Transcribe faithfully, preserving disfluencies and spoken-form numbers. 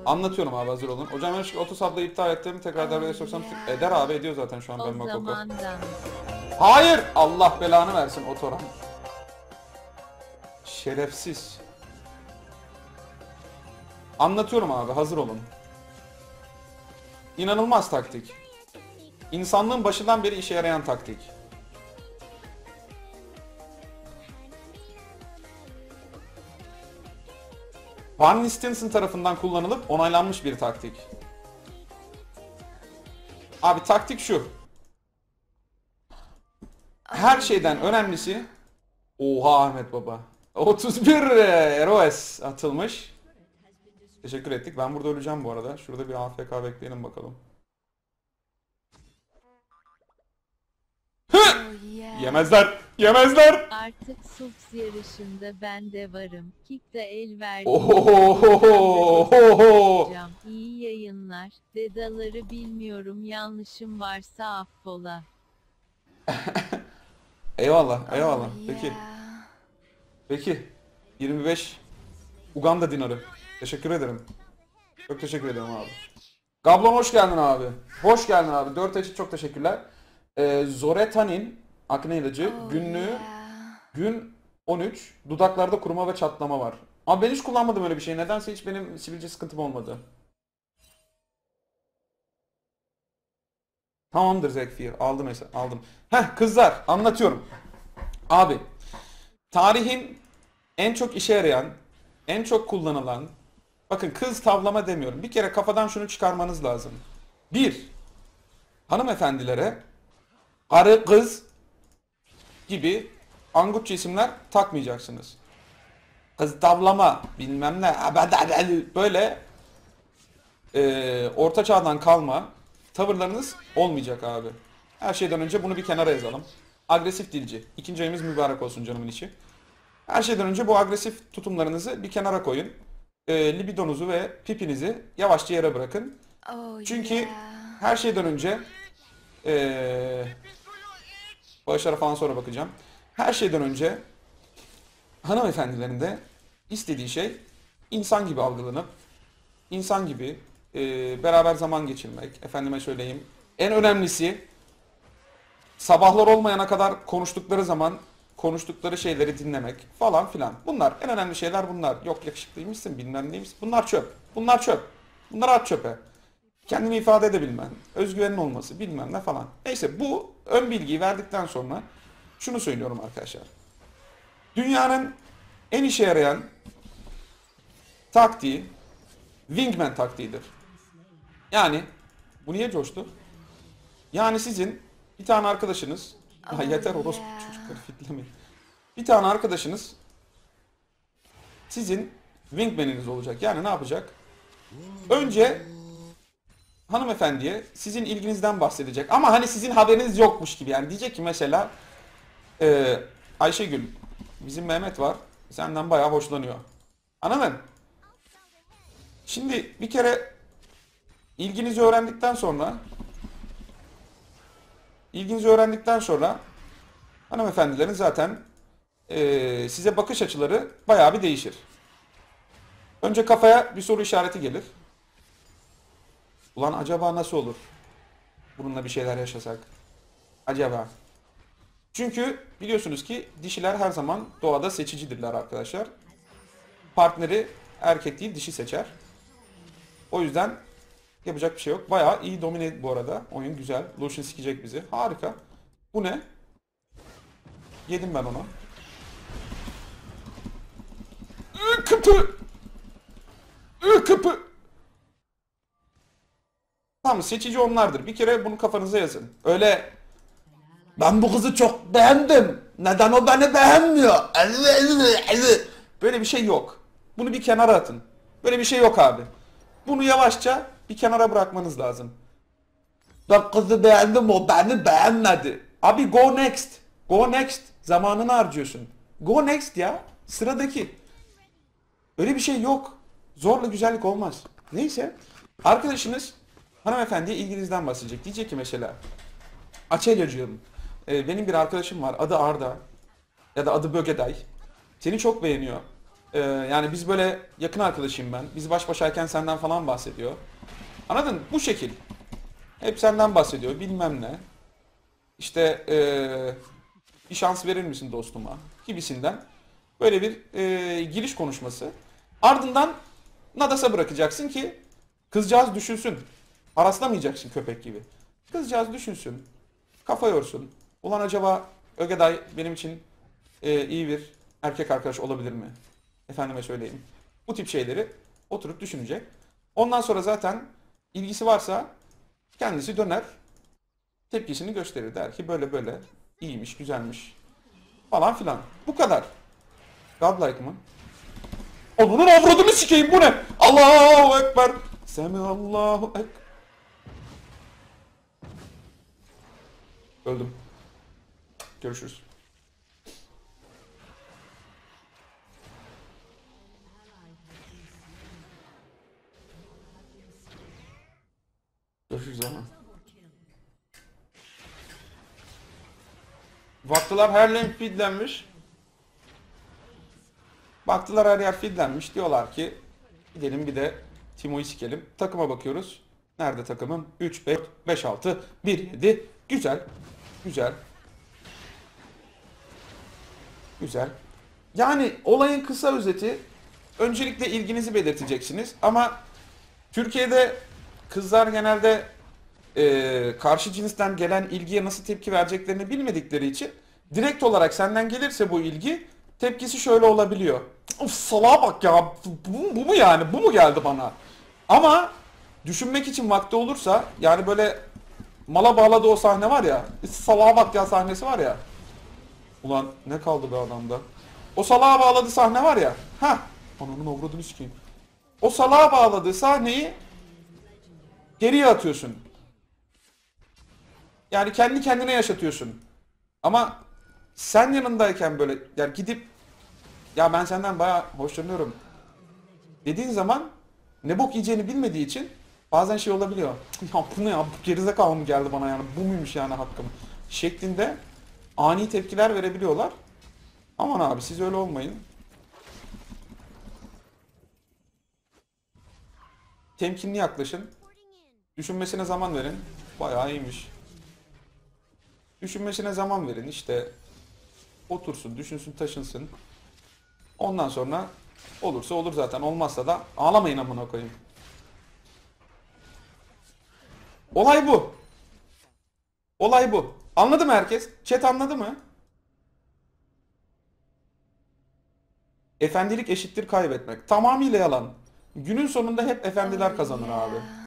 Anlatıyorum abi, hazır olun. Hocam yanlışlıkla otosabla iptal ettim. Tekrar devreye soksam eder abi, ediyor zaten şu an O benim Makoko. zamandan. Hayır! Allah belanı versin otoran. Şerefsiz. Anlatıyorum abi, hazır olun. İnanılmaz taktik. İnsanlığın başından beri işe yarayan taktik. Barney Stinson tarafından kullanılıp onaylanmış bir taktik. Abi taktik şu. Her şeyden önemlisi... Oha Ahmet Baba. otuz bir Eroes atılmış. Teşekkür ettik. Ben burada öleceğim bu arada. Şurada bir A F K bekleyelim bakalım. Oh yeah. Yemezler. Yemezler. Artık Subs yarışında ben de varım. Kick'te el verdim. Ohohohoho. Hocam iyi yayınlar. Dedaları bilmiyorum, yanlışım varsa affola. Eyvallah, eyvallah. Oh Peki. yeah. Peki. yirmi beş Uganda dinarı. Teşekkür ederim. Çok teşekkür ederim abi. Gablon hoş geldin abi. Hoş geldin abi. dört için çok teşekkürler. Ee, Zoretan'in akne ilacı Oh günlüğü yeah. gün on üç. Dudaklarda kuruma ve çatlama var. Abi ben hiç kullanmadım öyle bir şey. Nedense hiç benim sivilce sıkıntım olmadı. Tamamdır Zekfir. Aldım mesela. Aldım. Heh kızlar anlatıyorum. Abi tarihin en çok işe yarayan, en çok kullanılan, bakın kız tavlama demiyorum. Bir kere kafadan şunu çıkarmanız lazım. Bir, hanımefendilere karı kız gibi angutça isimler takmayacaksınız. Kız tavlama bilmem ne böyle e, orta çağdan kalma tavırlarınız olmayacak abi. Her şeyden önce bunu bir kenara yazalım. Agresif dilci. İkinci ayımız mübarek olsun canımın içi. Her şeyden önce bu agresif tutumlarınızı bir kenara koyun. E, libidonuzu ve pipinizi yavaşça yere bırakın. Oh Çünkü yeah. her şeyden önce e, bağışlara falan sonra bakacağım. Her şeyden önce hanımefendilerin de istediği şey insan gibi algılanıp insan gibi e, beraber zaman geçirmek. Efendime söyleyeyim. En önemlisi sabahlar olmayana kadar konuştukları zaman konuştukları şeyleri dinlemek falan filan. Bunlar en önemli şeyler bunlar. Yok yakışıklıymışsın bilmem neymişsin. Bunlar çöp. Bunlar çöp. Bunlar at çöpe. Kendini ifade edebilmen, özgüvenin olması bilmem ne falan. Neyse bu ön bilgiyi verdikten sonra şunu söylüyorum arkadaşlar. Dünyanın en işe yarayan taktiği wingman taktiğidir. Yani bu niye coştu? Yani sizin bir tane arkadaşınız ya Oh yeter orospu yeah. çocukları fitlemeyin. Bir tane arkadaşınız sizin wingman'iniz olacak. Yani ne yapacak? Önce hanımefendiye sizin ilginizden bahsedecek. Ama hani sizin haberiniz yokmuş gibi. Yani diyecek ki mesela e, Ayşegül bizim Mehmet var. Senden bayağı hoşlanıyor. Anladın? Şimdi bir kere ilginizi öğrendikten sonra ilginizi öğrendikten sonra hanımefendilerin zaten e, size bakış açıları bayağı bir değişir. Önce kafaya bir soru işareti gelir. Ulan acaba nasıl olur? Bununla bir şeyler yaşasak. Acaba. Çünkü biliyorsunuz ki dişiler her zaman doğada seçicidirler arkadaşlar. Partneri erkek değil dişi seçer. O yüzden yapacak bir şey yok. Bayağı iyi domine bu arada. Oyun güzel. Lucian sikecek bizi. Harika. Bu ne? Yedim ben onu. Ikıpı! Ikıpı! Tamam seçici onlardır. Bir kere bunu kafanıza yazın. Öyle ben bu kızı çok beğendim. Neden o beni beğenmiyor? Böyle bir şey yok. Bunu bir kenara atın. Böyle bir şey yok abi. Bunu yavaşça bir kenara bırakmanız lazım. Ben kızı beğendim o beni beğenmedi. Abi go next. Go next. Zamanını harcıyorsun. Go next ya. Sıradaki. Öyle bir şey yok. Zorla güzellik olmaz. Neyse. Arkadaşınız hanımefendiye ilginizden bahsedecek. Diyecek ki mesela Açelyacığım, e, benim bir arkadaşım var. Adı Arda. Ya da adı Bögeday. Seni çok beğeniyor. Ee, yani biz böyle yakın arkadaşıyım ben. Biz baş başayken senden falan bahsediyor. Anladın? Bu şekil. Hep senden bahsediyor. Bilmem ne. İşte ee, bir şans verir misin dostuma? Gibisinden. Böyle bir ee, giriş konuşması. Ardından Nadas'a bırakacaksın ki kızcağız düşünsün. Haraslamayacaksın köpek gibi. Kızcağız düşünsün. Kafa yorsun. Ulan acaba Ögeday benim için ee, iyi bir erkek arkadaş olabilir mi? Efendime söyleyeyim. Bu tip şeyleri oturup düşünecek. Ondan sonra zaten ilgisi varsa kendisi döner, tepkisini gösterir. Der ki böyle böyle iyiymiş, güzelmiş falan filan. Bu kadar. Godlike mı? Onun avradını sikeyim, bu ne? Allahu Ekber. Semihallahu Ekber. Öldüm. Görüşürüz. Görüşürüz ama. Baktılar her lane feedlenmiş. Baktılar her yer feedlenmiş. Diyorlar ki gidelim bir de Timo'yu sikelim. Takıma bakıyoruz. Nerede takımım? üç, beş, beş, altı, bir, yedi. Güzel. Güzel. Güzel. Yani olayın kısa özeti, öncelikle ilginizi belirteceksiniz. Ama Türkiye'de kızlar genelde e, karşı cinsten gelen ilgiye nasıl tepki vereceklerini bilmedikleri için direkt olarak senden gelirse bu ilgi tepkisi şöyle olabiliyor. Of salağa bak ya, bu, bu mu yani, bu mu geldi bana? Ama düşünmek için vakti olursa, yani böyle mala bağladığı o sahne var ya, salağa bak ya sahnesi var ya. Ulan ne kaldı be adamda? O salağa bağladığı sahne var ya. Ha, ananın avradını sikeyim. O salağa bağladığı sahneyi geriye atıyorsun. Yani kendi kendine yaşatıyorsun. Ama sen yanındayken böyle yani gidip ya ben senden bayağı hoşlanıyorum dediğin zaman ne bok yiyeceğini bilmediği için bazen şey olabiliyor. Ya bu ne ya, bu gerizekalı mı geldi bana, yani bu muymuş yani hakkım şeklinde ani tepkiler verebiliyorlar. Aman abi siz öyle olmayın. Temkinli yaklaşın. Düşünmesine zaman verin. Bayağı iyiymiş. Düşünmesine zaman verin işte. Otursun, düşünsün, taşınsın. Ondan sonra olursa olur zaten. Olmazsa da ağlamayın amına koyayım. Olay bu. Olay bu. Anladı mı herkes? Chat anladı mı? Efendilik eşittir kaybetmek. Tamamıyla yalan. Günün sonunda hep efendiler kazanır abi.